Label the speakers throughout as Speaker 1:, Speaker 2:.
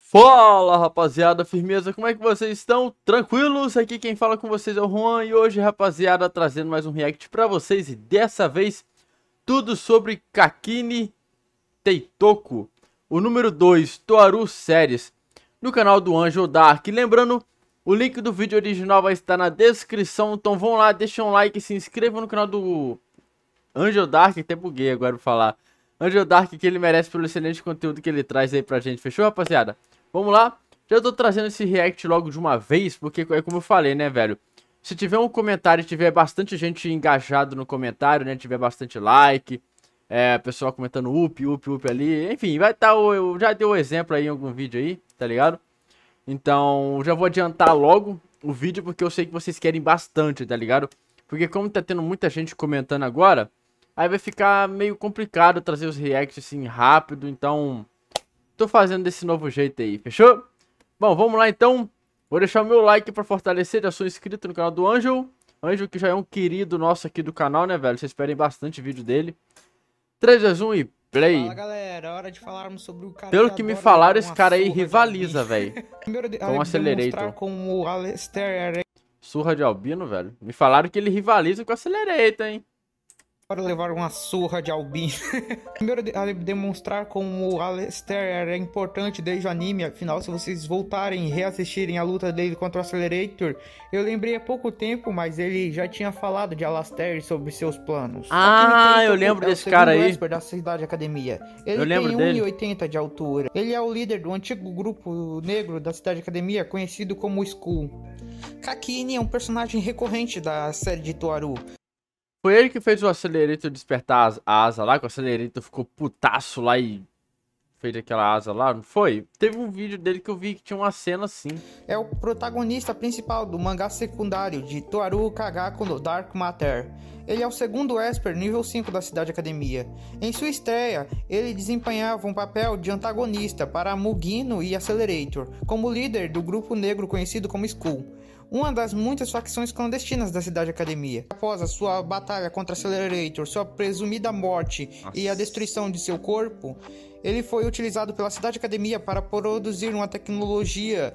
Speaker 1: Fala rapaziada, firmeza, como é que vocês estão? Tranquilos? Aqui quem fala com vocês é o Juan e hoje rapaziada trazendo mais um react pra vocês e dessa vez tudo sobre Kakini Teitoku, o número 2, Toaru Series, no canal do Angel Dark. Lembrando, o link do vídeo original vai estar na descrição, então vão lá, deixem um like e se inscrevam no canal do Angel Dark, até buguei agora pra falar. Angel Dark, que ele merece pelo excelente conteúdo que ele traz aí pra gente, fechou rapaziada? Vamos lá, já tô trazendo esse react logo de uma vez, porque é como eu falei, né, velho? Se tiver um comentário e tiver bastante gente engajado no comentário, né, tiver bastante like, pessoal comentando up ali, enfim, vai estar, eu já dei o exemplo aí em algum vídeo aí, tá ligado? Então, já vou adiantar logo o vídeo, porque eu sei que vocês querem bastante, tá ligado? Porque como tá tendo muita gente comentando agora, aí vai ficar meio complicado trazer os reacts assim rápido, então tô fazendo desse novo jeito aí, fechou? Bom, vamos lá então. Vou deixar o meu like pra fortalecer, já sou inscrito no canal do Angel. Angel que já é um querido nosso aqui do canal, né, velho? Vocês esperem bastante vídeo dele. 3, 2, 1 e play.
Speaker 2: Fala galera, hora de falarmos sobre o cara
Speaker 1: Pelo que me falaram, esse cara aí rivaliza, velho.
Speaker 2: Primeiro
Speaker 1: Com o Accelerator.
Speaker 2: Como o Alistair
Speaker 1: Surra de albino, velho. Me falaram que ele rivaliza com o Accelerator, hein?
Speaker 2: para levar uma surra de albino. Primeiro demonstrar como o Alistair é importante desde o anime. Afinal, se vocês voltarem e reassistirem a luta dele contra o Accelerator, eu lembrei há pouco tempo, mas ele já tinha falado de Alistair sobre seus planos.
Speaker 1: Ah, eu lembro desse cara aí.
Speaker 2: Da Cidade Academia. Ele
Speaker 1: Eu lembro
Speaker 2: tem
Speaker 1: dele.
Speaker 2: 1,80 de altura. Ele é o líder do antigo grupo negro da Cidade Academia, conhecido como Skull. Kakini é um personagem recorrente da série de Toaru.
Speaker 1: Foi ele que fez o Accelerator despertar a asa lá, que o Accelerator ficou putaço lá e fez aquela asa lá, não foi? Teve um vídeo dele que eu vi que tinha uma cena assim.
Speaker 2: É o protagonista principal do mangá secundário de Toaru Kagaku no Dark Matter. Ele é o segundo Esper nível 5 da Cidade Academia. Em sua estreia, ele desempenhava um papel de antagonista para Mugino e Accelerator, como líder do grupo negro conhecido como Skull, uma das muitas facções clandestinas da Cidade Academia. Após a sua batalha contra Accelerator, sua presumida morte e a destruição de seu corpo, ele foi utilizado pela Cidade Academia para produzir uma tecnologia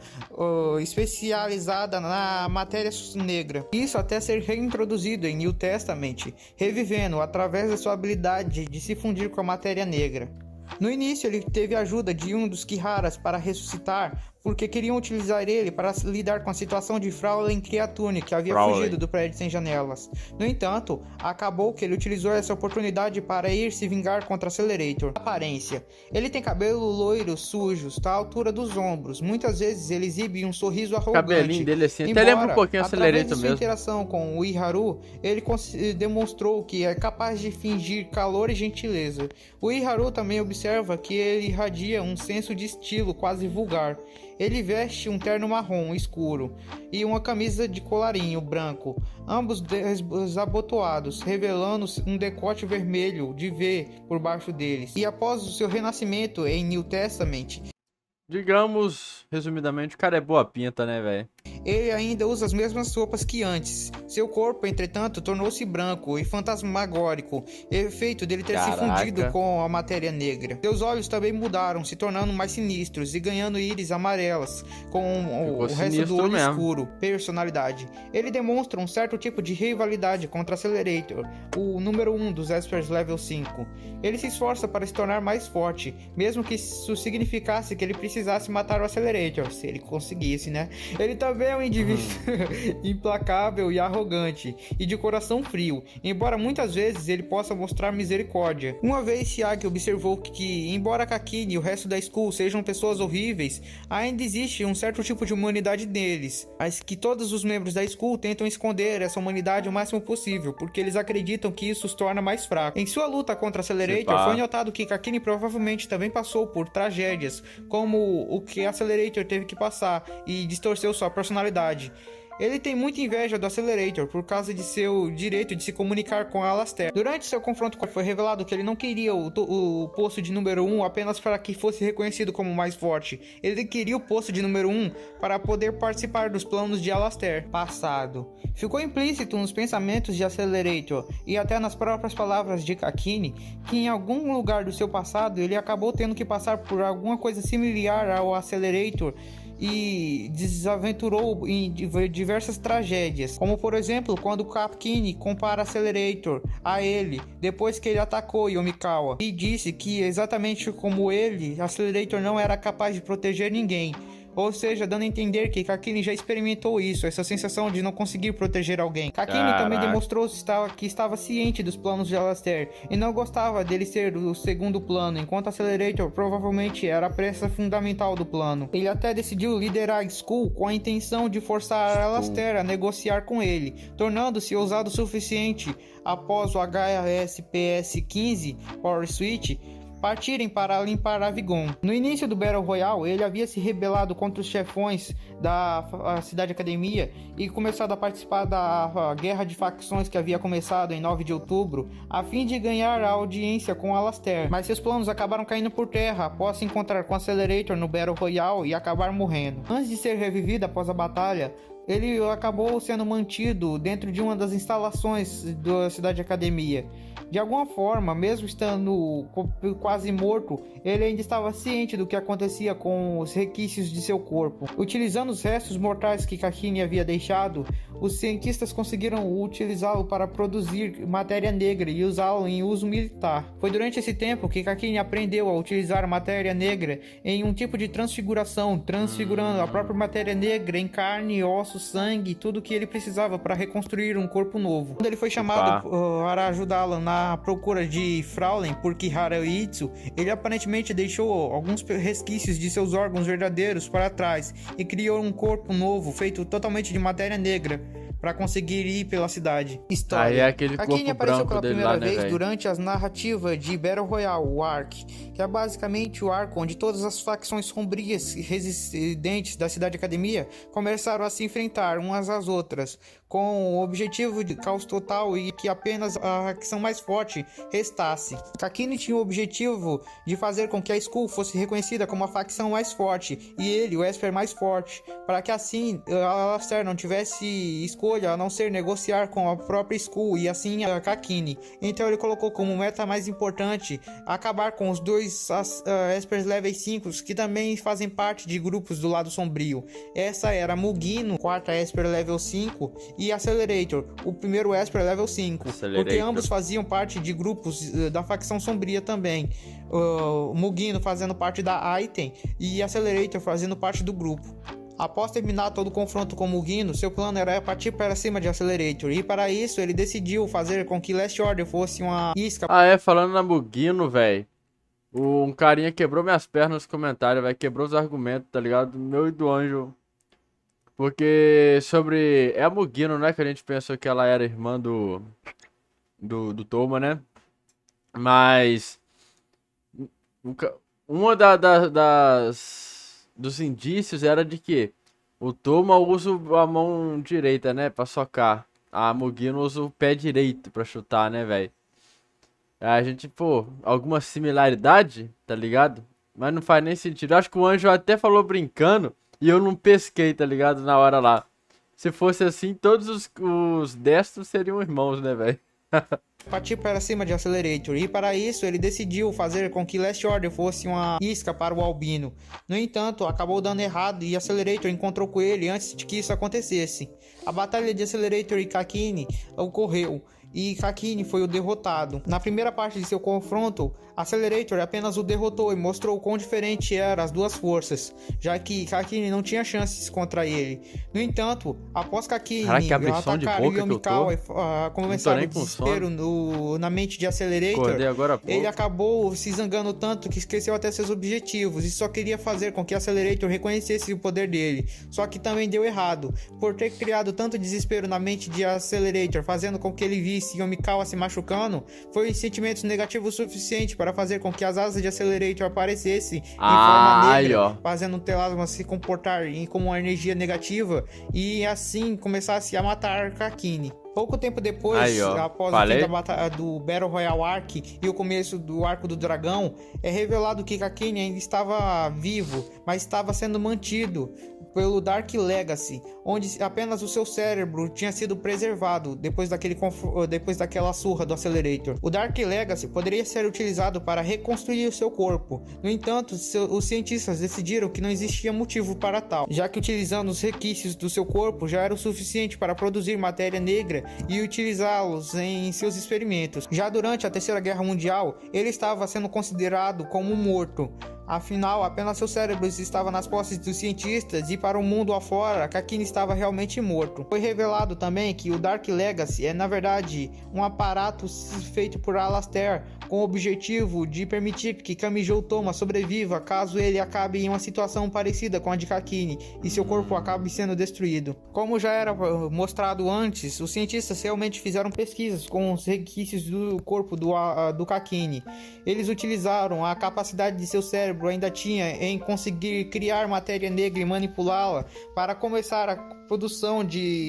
Speaker 2: especializada na matéria negra. Isso até ser reintroduzido em New Testament, revivendo através da sua habilidade de se fundir com a matéria negra. No início, ele teve a ajuda de um dos Kiharas para ressuscitar, porque queriam utilizar ele para lidar com a situação de Fraulein Creatune, que havia fugido do prédio sem janelas. No entanto, acabou que ele utilizou essa oportunidade para ir se vingar contra Accelerator. Aparência: ele tem cabelo loiro, sujo, está à altura dos ombros. Muitas vezes ele exibe um sorriso arrogante.
Speaker 1: O cabelinho dele assim, até lembra um pouquinho Accelerator mesmo.
Speaker 2: Através de sua interação com o Iharu, ele demonstrou que é capaz de fingir calor e gentileza. O Iharu também observa que ele irradia um senso de estilo quase vulgar. Ele veste um terno marrom escuro e uma camisa de colarinho branco, ambos desabotoados, revelando um decote vermelho de V por baixo deles. E após o seu renascimento em New Testament,
Speaker 1: digamos, resumidamente, o cara é boa pinta, né, velho?
Speaker 2: ele ainda usa as mesmas roupas que antes. Seu corpo, entretanto, tornou-se branco e fantasmagórico, efeito dele ter se fundido com a matéria negra. Seus olhos também mudaram, se tornando mais sinistros e ganhando íris amarelas, com o resto do olho escuro. Personalidade: ele demonstra um certo tipo de rivalidade contra Accelerator, o número 1 dos Espers Level 5. Ele se esforça para se tornar mais forte, mesmo que isso significasse que ele precisasse matar o Accelerator, se ele conseguisse, né? Ele também é um indivíduo implacável e arrogante, e de coração frio, embora muitas vezes ele possa mostrar misericórdia. Uma vez Siaki observou que, embora Kakini e o resto da Skull sejam pessoas horríveis, ainda existe um certo tipo de humanidade neles, mas que todos os membros da Skull tentam esconder essa humanidade o máximo possível, porque eles acreditam que isso os torna mais fracos. Em sua luta contra Accelerator, foi notado que Kakini provavelmente também passou por tragédias, como o que Accelerator teve que passar, e distorceu sua personalidade. Ele tem muita inveja do Accelerator por causa de seu direito de se comunicar com a Alastair. Durante seu confronto foi revelado que ele não queria o posto de número 1 apenas para que fosse reconhecido como mais forte. Ele queria o posto de número 1 para poder participar dos planos de Alastair. Passado. Ficou implícito nos pensamentos de Accelerator e até nas próprias palavras de Kakini que em algum lugar do seu passado ele acabou tendo que passar por alguma coisa similar ao Accelerator e desaventurou em diversas tragédias, como por exemplo quando Kakini compara Accelerator a ele depois que ele atacou Yomikawa e disse que exatamente como ele, Accelerator não era capaz de proteger ninguém. Ou seja, dando a entender que Kakini já experimentou isso, essa sensação de não conseguir proteger alguém. Kakini também demonstrou que estava ciente dos planos de Alastair e não gostava dele ser o segundo plano, enquanto Accelerator provavelmente era a peça fundamental do plano. Ele até decidiu liderar Skull com a intenção de forçar Alastair a negociar com ele, tornando-se ousado o suficiente após o HSPS-15 Power Switch partirem para limpar Avigon. No início do Battle Royale, ele havia se rebelado contra os chefões da Cidade Academia e começado a participar da guerra de facções que havia começado em 9 de outubro, a fim de ganhar a audiência com Alastair. Mas seus planos acabaram caindo por terra após se encontrar com Accelerator no Battle Royale e acabar morrendo. Antes de ser revivido após a batalha, ele acabou sendo mantido dentro de uma das instalações da Cidade Academia. De alguma forma, mesmo estando quase morto, ele ainda estava ciente do que acontecia com os requisitos de seu corpo. Utilizando os restos mortais que Kakini havia deixado, os cientistas conseguiram utilizá-lo para produzir matéria negra e usá-lo em uso militar. Foi durante esse tempo que Kakini aprendeu a utilizar matéria negra em um tipo de transfiguração, transfigurando a própria matéria negra em carne, ossos, sangue, tudo o que ele precisava para reconstruir um corpo novo. Quando ele foi chamado para ajudá-la na procura de Fraulein por Kihara Itsu, ele aparentemente deixou alguns resquícios de seus órgãos verdadeiros para trás e criou um corpo novo feito totalmente de matéria negra para conseguir ir pela cidade.
Speaker 1: História. Aí é aquele corpo
Speaker 2: Kakini apareceu pela primeira vez
Speaker 1: né,
Speaker 2: durante as narrativas de Battle Royale, o Arc, que é basicamente o arco onde todas as facções sombrias e resistentes da Cidade Academia começaram a se enfrentar umas às outras, com o objetivo de caos total e que apenas a facção mais forte restasse. Kakini tinha o objetivo de fazer com que a Skull fosse reconhecida como a facção mais forte e ele, o Esper, mais forte, para que assim a Alastair não tivesse escolha a não ser negociar com a própria Skull e assim a Kakini. Então ele colocou como meta mais importante acabar com os dois Espers Level 5 que também fazem parte de grupos do lado sombrio. Essa era Mugino, quarta Esper Level 5, e Accelerator, o primeiro Esper Level 5, porque ambos faziam parte de grupos da facção sombria também. Mugino fazendo parte da Item e Accelerator fazendo parte do grupo. Após terminar todo o confronto com Mugino, seu plano era partir para cima de Accelerator, e para isso ele decidiu fazer com que Last Order fosse uma isca.
Speaker 1: Falando na Mugino, velho, um carinha quebrou minhas pernas nos comentários, velho, quebrou os argumentos, tá ligado? Meu e do Anjo. Porque sobre... É a Mugino, né, que a gente pensou que ela era irmã do Toma, né? Mas... Uma dos indícios era de que o Toma usa a mão direita, né, pra socar. A Mugino usa o pé direito pra chutar, né, velho? A gente, pô, alguma similaridade, tá ligado? Mas não faz nem sentido. Eu acho que o Anjo até falou brincando e eu não pesquei, tá ligado? Na hora lá. Se fosse assim, todos os destros seriam irmãos, né, velho?
Speaker 2: Partir para cima de Accelerator, e para isso ele decidiu fazer com que Last Order fosse uma isca para o Albino. No entanto, acabou dando errado e Accelerator encontrou com ele antes de que isso acontecesse. A batalha de Accelerator e Kakini ocorreu e Kakini foi o derrotado. Na primeira parte de seu confronto, Accelerator apenas o derrotou e mostrou o quão diferente eram as duas forças, já que Kakini não tinha chances contra ele. No entanto, após Kakini atacar Yomikawa e começar o desespero na mente de Accelerator, ele acabou se zangando tanto que esqueceu até seus objetivos e só queria fazer com que Accelerator reconhecesse o poder dele. Só que também deu errado, por ter criado tanto desespero na mente de Accelerator, fazendo com que ele visse Ulisse e Omikawa se machucando, foi sentimentos negativos o suficiente para fazer com que as asas de Accelerator aparecessem em forma negra, fazendo o Telasma se comportar como uma energia negativa e assim começasse a matar Kakini. Pouco tempo depois, após o fim da batalha do Battle Royale Arc e o começo do Arco do Dragão, é revelado que Kakini ainda estava vivo, mas estava sendo mantido pelo Dark Legacy, onde apenas o seu cérebro tinha sido preservado depois daquela surra do Accelerator. O Dark Legacy poderia ser utilizado para reconstruir o seu corpo. No entanto, os cientistas decidiram que não existia motivo para tal, já que utilizando os requisitos do seu corpo já era o suficiente para produzir matéria negra e utilizá-los em seus experimentos. Já durante a Terceira Guerra Mundial, ele estava sendo considerado como morto. Afinal, apenas seu cérebro estava nas posses dos cientistas e para o mundo afora, Kakini estava realmente morto. Foi revelado também que o Dark Legacy é na verdade um aparato feito por Alastair com o objetivo de permitir que Kamijo Toma sobreviva caso ele acabe em uma situação parecida com a de Kakini e seu corpo acabe sendo destruído. Como já era mostrado antes, os cientistas realmente fizeram pesquisas com os requisitos do corpo do Kakini. Eles utilizaram a capacidade de seu cérebro ainda tinha em conseguir criar matéria negra e manipulá-la para começar a produção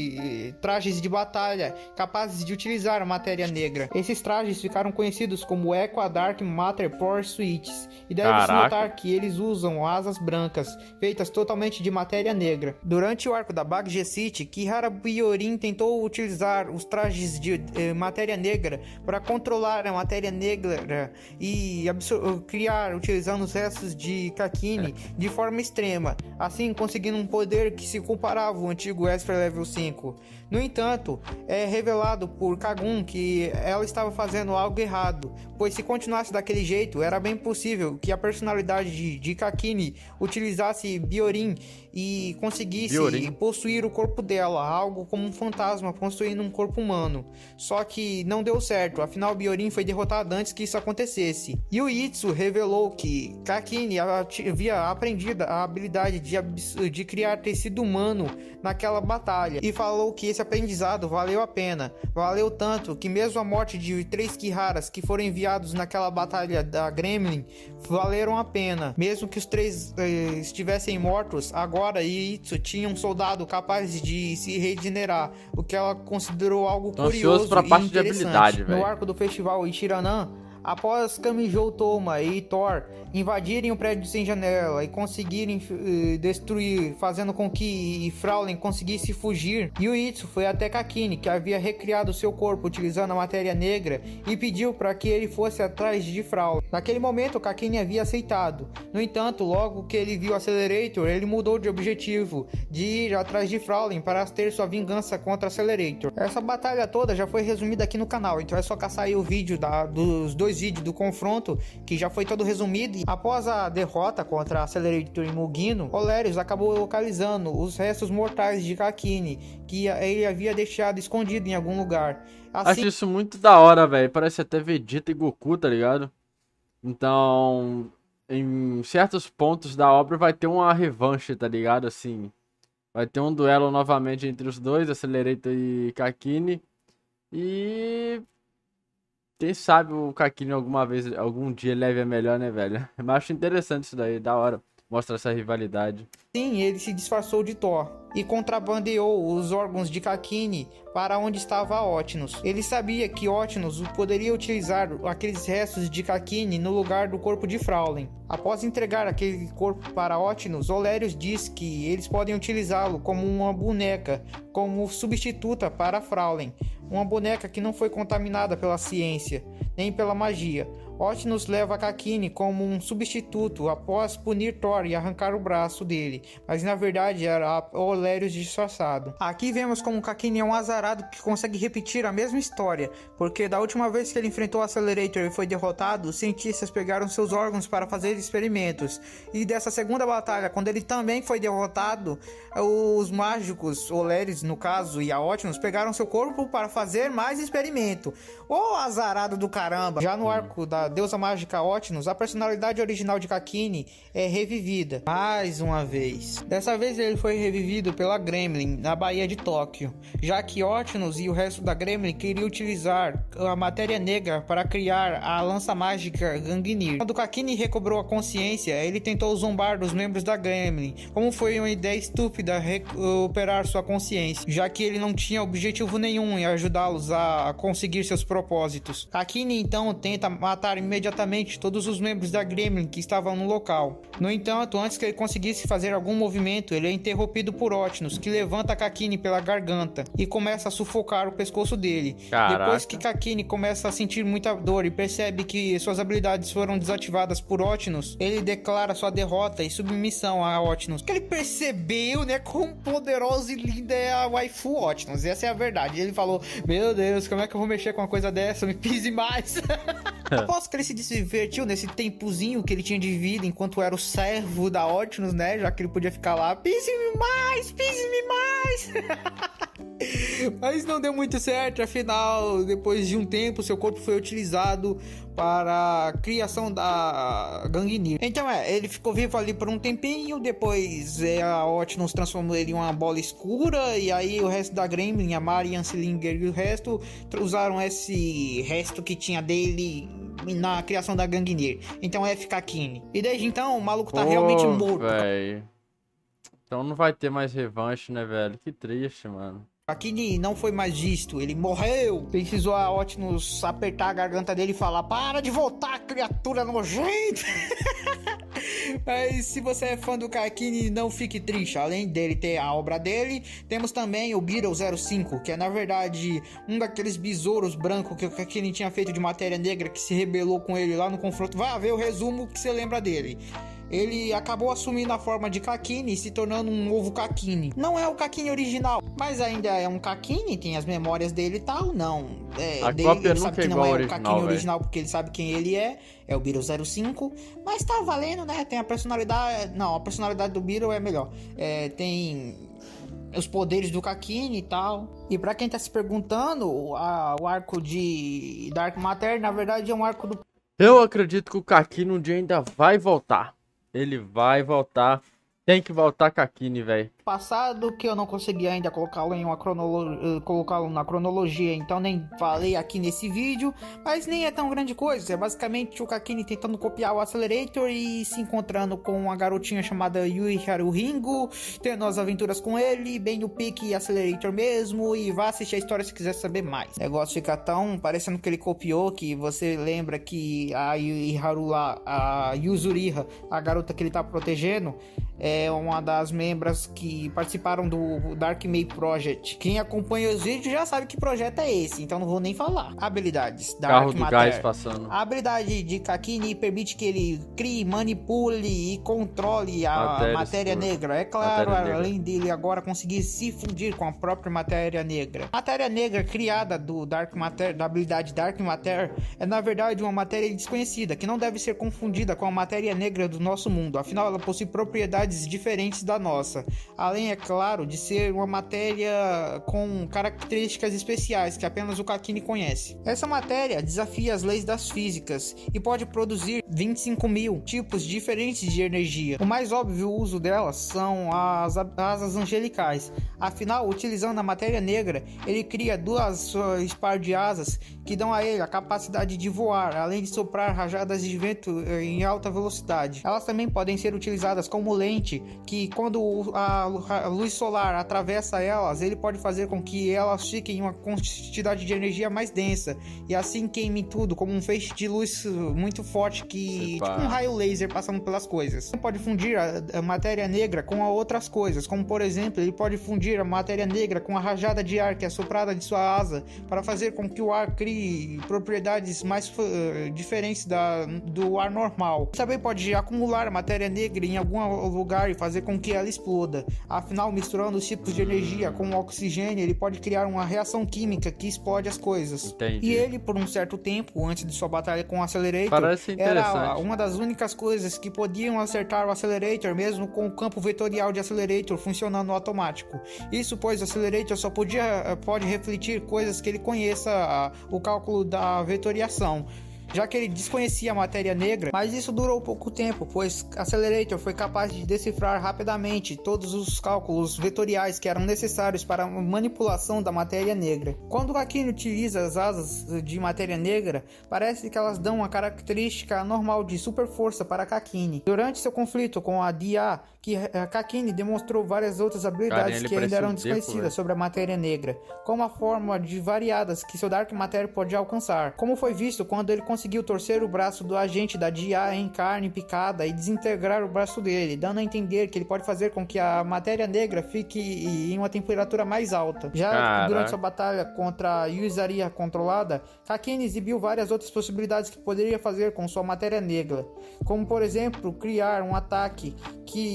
Speaker 2: de trajes de batalha capazes de utilizar a matéria negra. Esses trajes ficaram conhecidos como Equa Dark Matter Power Suits e deve-se notar que eles usam asas brancas feitas totalmente de matéria negra. Durante o arco da Bag City, Kihara Byorin tentou utilizar os trajes de matéria negra para controlar a matéria negra e criar utilizando os restos de Kakini de forma extrema, assim conseguindo um poder que se comparava ao antigo Esper Level 5. No entanto, é revelado por Kagun que ela estava fazendo algo errado, pois se continuasse daquele jeito, era bem possível que a personalidade de Kakini utilizasse Byorin e conseguisse possuir o corpo dela, algo como um fantasma possuindo um corpo humano. Só que não deu certo, afinal Byorin foi derrotado antes que isso acontecesse. Yuitsu revelou que Kakini havia aprendido a habilidade de criar tecido humano naquela batalha e falou que esse aprendizado valeu a pena. Valeu tanto que mesmo a morte de 3 Kiharas que foram enviados naquela batalha da Gremlin valeram a pena. Mesmo que os 3 estivessem mortos, agora Yuitsu tinha um soldado capaz de se regenerar, o que ela considerou algo curioso
Speaker 1: pra parte
Speaker 2: e interessante.
Speaker 1: De habilidade,
Speaker 2: no arco do festival Ichiranan, após Kamijo Toma e Thor invadirem o prédio sem janela e conseguirem destruir, fazendo com que Fraulein conseguisse fugir, Yuitsu foi até Kakini, que havia recriado seu corpo utilizando a matéria negra, e pediu para que ele fosse atrás de Fraulein. Naquele momento, Kakini havia aceitado. No entanto, logo que ele viu Accelerator, ele mudou de objetivo, de ir atrás de Fraulein para ter sua vingança contra Accelerator. Essa batalha toda já foi resumida aqui no canal, então é só caçar aí o vídeo dos dois vídeos do confronto, que já foi todo resumido. Após a derrota contra Accelerator e Mugino, Olerius acabou localizando os restos mortais de Kakini, que ele havia deixado escondido em algum lugar.
Speaker 1: Acho isso muito da hora, velho. Parece até Vegeta e Goku, tá ligado? Então, em certos pontos da obra vai ter uma revanche, tá ligado? Assim, vai ter um duelo novamente entre os dois, Accelerator e Kakini. E quem sabe o Kakini algum dia leve a melhor, né, velho? Eu acho interessante isso daí, da hora. Mostra essa rivalidade.
Speaker 2: Sim, ele se disfarçou de Thor e contrabandeou os órgãos de Kakini para onde estava Otnus. Ele sabia que Otnus poderia utilizar aqueles restos de Kakini no lugar do corpo de Fraulein. Após entregar aquele corpo para Otnus, Olerius diz que eles podem utilizá-lo como uma boneca, como substituta para Fraulein. Uma boneca que não foi contaminada pela ciência, nem pela magia. Otnus leva Kakini como um substituto após punir Thor e arrancar o braço dele, mas na verdade era Olerius disfarçado. Aqui vemos como Kakini é um azarado que consegue repetir a mesma história, porque da última vez que ele enfrentou o Accelerator e foi derrotado, os cientistas pegaram seus órgãos para fazer experimentos, e dessa segunda batalha, quando ele também foi derrotado, os mágicos, Olerius no caso, e a Otnus pegaram seu corpo para fazer mais experimento. Ô azarado do caramba! Já no arco deusa mágica Otnus, a personalidade original de Kakini é revivida mais uma vez. Dessa vez ele foi revivido pela Gremlin na Baía de Tóquio, já que Otnus e o resto da Gremlin queriam utilizar a matéria negra para criar a lança mágica Gungnir. Quando Kakini recobrou a consciência, ele tentou zombar dos membros da Gremlin, como foi uma ideia estúpida recuperar sua consciência, já que ele não tinha objetivo nenhum em ajudá-los a conseguir seus propósitos. Kakini então tenta matar imediatamente todos os membros da Gremlin que estavam no local. No entanto, antes que ele conseguisse fazer algum movimento, ele é interrompido por Otnus, que levanta Kakini pela garganta e começa a sufocar o pescoço dele.
Speaker 1: Caraca.
Speaker 2: Depois que Kakini começa a sentir muita dor e percebe que suas habilidades foram desativadas por Otnus, ele declara sua derrota e submissão a Otnus. Que ele percebeu, né, quão poderoso e linda é a waifu Otnus. Essa é a verdade. Ele falou: meu Deus, como é que eu vou mexer com uma coisa dessa? Me pise mais. Após que ele se divertiu nesse tempozinho que ele tinha de vida enquanto era o servo da Otnus, né, já que ele podia ficar lá: pise-me mais, pise-me mais. Mas não deu muito certo, afinal, depois de um tempo, seu corpo foi utilizado para a criação da Gungnir. Então ele ficou vivo ali por um tempinho, depois a Otnus transformou ele em uma bola escura, e aí o resto da Gremlin, a Marian, Slinger e o resto, usaram esse resto que tinha dele na criação da Gungnir. Então é Kakini. E desde então, o maluco tá realmente morto.
Speaker 1: Véio. Então não vai ter mais revanche, né, velho? Que triste, mano.
Speaker 2: Kakini não foi mais visto, ele morreu. Precisou a Otnus apertar a garganta dele e falar: para de voltar, criatura nojenta. Mas se você é fã do Kakini, não fique triste. Além dele ter a obra dele, temos também o Beetle 05, que é na verdade um daqueles besouros brancos que o Kakini tinha feito de matéria negra, que se rebelou com ele lá no confronto. Vai ver o resumo que você lembra dele. Ele acabou assumindo a forma de Kakini e se tornando um novo Kakini. Não é o Kakini original, mas ainda é um Kakini, tem as memórias dele e tal. Não,
Speaker 1: a
Speaker 2: dele,
Speaker 1: cópia
Speaker 2: ele sabe
Speaker 1: nunca
Speaker 2: que
Speaker 1: é
Speaker 2: não
Speaker 1: igual
Speaker 2: é o
Speaker 1: original,
Speaker 2: Kakini original, porque ele sabe quem ele é o Beetle 05. Mas tá valendo, né? Tem a personalidade... Não, a personalidade do Beetle é melhor. Tem os poderes do Kakini e tal. E pra quem tá se perguntando, o arco de Dark Matter, na verdade, é um arco do...
Speaker 1: Eu acredito que o Kakini um dia ainda vai voltar. Ele vai voltar. Tem que voltar Kakini, velho.
Speaker 2: Passado, que eu não consegui ainda colocá-lo em uma colocá-lo na cronologia, então nem falei aqui nesse vídeo, mas nem é tão grande coisa. É basicamente o Kakini tentando copiar o Accelerator e se encontrando com uma garotinha chamada Yui Haruhingo, tendo as aventuras com ele, bem no pique Accelerator mesmo, e vá assistir a história se quiser saber mais. O negócio fica tão parecendo que ele copiou, que você lembra que a Yui Haru lá, a Yuzuriha, a garota que ele tá protegendo, é uma das membros que participaram do Dark May Project. Quem acompanha os vídeos já sabe que projeto é esse, então não vou nem falar. Habilidades:
Speaker 1: Carro do gás passando.
Speaker 2: A habilidade de Kakini permite que ele crie, manipule e controle a matéria negra. É claro, além dele agora conseguir se fundir com a própria matéria negra. A matéria negra criada do Dark Matter, da habilidade Dark Matter, é na verdade uma matéria desconhecida, que não deve ser confundida com a matéria negra do nosso mundo. Afinal, ela possui propriedades diferentes da nossa, além, é claro, de ser uma matéria com características especiais que apenas o Kakini conhece. Essa matéria desafia as leis das físicas e pode produzir 25.000 tipos diferentes de energia. O mais óbvio uso delas são as asas angelicais. Afinal, utilizando a matéria negra, ele cria duas par de asas que dão a ele a capacidade de voar, além de soprar rajadas de vento em alta velocidade. Elas também podem ser utilizadas como lente, que quando a luz solar atravessa elas, ele pode fazer com que elas fiquem em uma quantidade de energia mais densa e assim queime tudo, como um feixe de luz muito forte, que tipo um raio laser passando pelas coisas. Ele pode fundir a matéria negra com outras coisas, como por exemplo, ele pode fundir a matéria negra com a rajada de ar que é soprada de sua asa, para fazer com que o ar crie propriedades mais diferentes do ar normal. Ele também pode acumular a matéria negra em algum lugar e fazer com que ela exploda. Afinal, misturando os tipos de energia com o oxigênio, ele pode criar uma reação química que explode as coisas.
Speaker 1: Entendi.
Speaker 2: E ele, por um certo tempo, antes de sua batalha com o Accelerator, era uma das únicas coisas que podiam acertar o Accelerator, mesmo com o campo vetorial de Accelerator funcionando automático. Isso pois o Accelerator só pode refletir coisas que ele conheça o cálculo da vetoriação. já que ele desconhecia a matéria negra, mas isso durou pouco tempo, pois Accelerator foi capaz de decifrar rapidamente todos os cálculos vetoriais que eram necessários para a manipulação da matéria negra. Quando Kakini utiliza as asas de matéria negra, parece que elas dão uma característica normal de super força para Kakini. Durante seu conflito com a DIA, Kakini demonstrou várias outras habilidades que ainda eram desconhecidas sobre a matéria negra, como a forma de variadas que seu Dark Matter pode alcançar, como foi visto quando ele conseguiu torcer o braço do agente da DIA em carne picada e desintegrar o braço dele, dando a entender que ele pode fazer com que a matéria negra fique em uma temperatura mais alta. Já durante sua batalha contra a Yuzaria controlada, Kakini exibiu várias outras possibilidades que poderia fazer com sua matéria negra, como por exemplo, criar um ataque que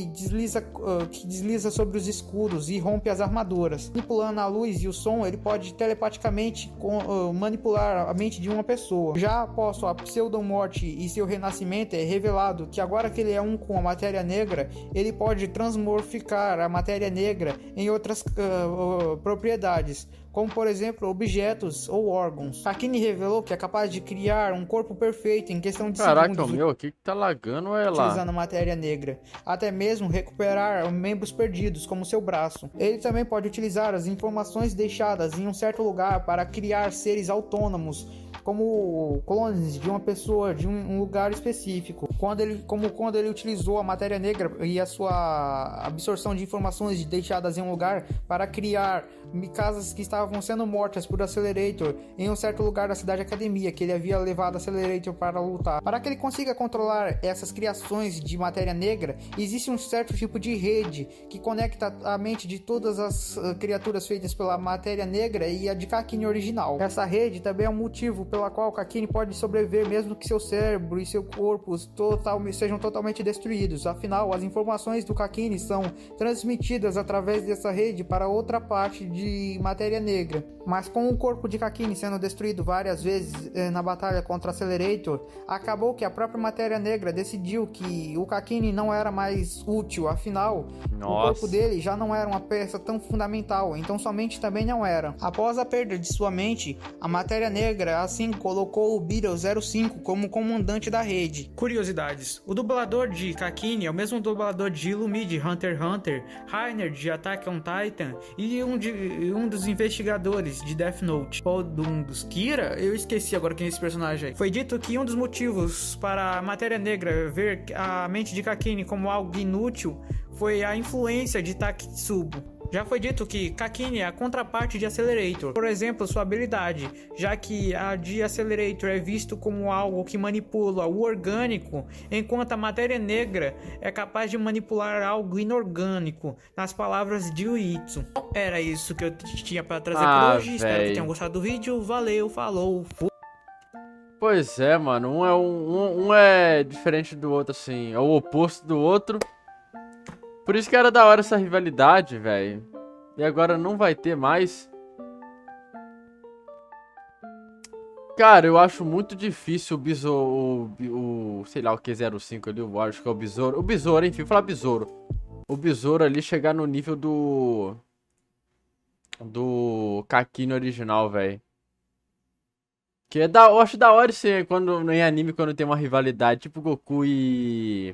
Speaker 2: desliza sobre os escudos e rompe as armaduras. Manipulando a luz e o som, ele pode telepaticamente manipular a mente de uma pessoa. Já após sua pseudo-morte e seu renascimento, é revelado que agora que ele é um com a matéria negra, ele pode transmorficar a matéria negra em outras propriedades, como por exemplo objetos ou órgãos. Kakini revelou que é capaz de criar um corpo perfeito em questão de segundos.
Speaker 1: Caraca, meu, aqui que tá lagando é lá.
Speaker 2: Utilizando a matéria negra, até mesmo recuperar membros perdidos, como seu braço. Ele também pode utilizar as informações deixadas em um certo lugar para criar seres autônomos, como clones de uma pessoa de um lugar específico. Quando ele utilizou a matéria negra e a sua absorção de informações deixadas em um lugar para criar casas que estavam sendo mortas por Accelerator em um certo lugar da cidade Academia, que ele havia levado Accelerator para lutar. Para que ele consiga controlar essas criações de matéria negra, existe um certo tipo de rede que conecta a mente de todas as criaturas feitas pela matéria negra e a de Kakini original. Essa rede também é um motivo pela qual Kakini pode sobreviver mesmo que seu cérebro e seu corpo sejam totalmente destruídos. Afinal, as informações do Kakini são transmitidas através dessa rede para outra parte de matéria negra. Mas com o corpo de Kakini sendo destruído várias vezes na batalha contra Accelerator, acabou que a própria matéria negra decidiu que o Kakini não era mais útil. Afinal, o corpo dele já não era uma peça tão fundamental, então sua mente também não era. Após a perda de sua mente, a matéria negra assim colocou o Beetle 05 como comandante da rede. Curiosidades: o dublador de Kakini é o mesmo dublador de Illumi de Hunter x Hunter, Rainer de Attack on Titan e um dos investigadores de Death Note. Qual um dos? Kira? Eu esqueci agora quem é esse personagem aí. Foi dito que um dos motivos para a matéria negra ver a mente de Kakini como algo inútil foi a influência de Takitsubo. Já foi dito que Kakini é a contraparte de Accelerator, por exemplo, sua habilidade, já que a de Accelerator é visto como algo que manipula o orgânico, enquanto a matéria negra é capaz de manipular algo inorgânico, nas palavras de Uitsu. Era isso que eu tinha para trazer por hoje, espero que tenham gostado do vídeo, valeu, falou, fui.
Speaker 1: Pois é, mano, um é diferente do outro, assim, é o oposto do outro. Por isso que era da hora essa rivalidade, velho. E agora não vai ter mais. Cara, eu acho muito difícil o Besouro, sei lá o que, 05 ali, eu acho que é o Besouro. O Besouro, enfim, vou falar Besouro. O Besouro ali chegar no nível do Kakini original, velho. Que é eu acho da hora isso quando em anime, quando tem uma rivalidade, tipo Goku e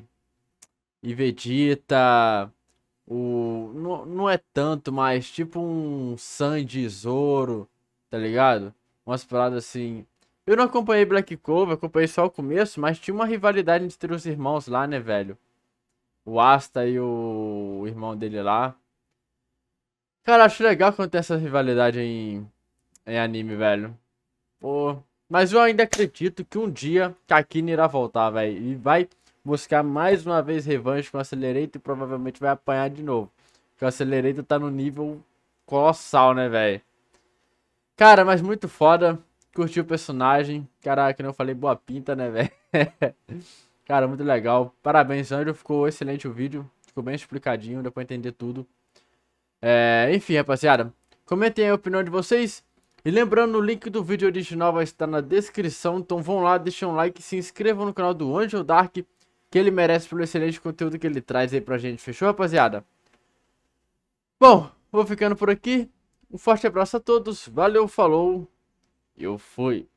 Speaker 1: Vegeta, não é tanto, mas tipo um Sanji e Zoro, tá ligado? Umas paradas assim. Eu não acompanhei Black Clover, acompanhei só o começo, mas tinha uma rivalidade entre os irmãos lá, né, velho? O Asta e o irmão dele lá. Cara, acho legal quando tem essa rivalidade em anime, velho. Pô, mas eu ainda acredito que um dia Kakini irá voltar, velho, e vai buscar mais uma vez revanche com o Accelerator e provavelmente vai apanhar de novo. Porque o Accelerator tá no nível colossal, né, velho? Cara, mas muito foda. Curti o personagem. Caraca, não falei boa pinta, né, velho? Cara, muito legal. Parabéns, Anjo. Ficou excelente o vídeo. Ficou bem explicadinho, deu pra entender tudo. Enfim, rapaziada. Comentem aí a opinião de vocês. E lembrando, o link do vídeo original vai estar na descrição. Então vão lá, deixem um like e se inscrevam no canal do Angel Dark, que ele merece pelo excelente conteúdo que ele traz aí pra gente. Fechou, rapaziada? Bom, vou ficando por aqui. Um forte abraço a todos. Valeu, falou. Eu fui.